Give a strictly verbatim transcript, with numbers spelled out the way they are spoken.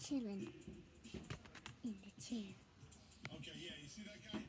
children in the chair. Okay, yeah, you see that guy?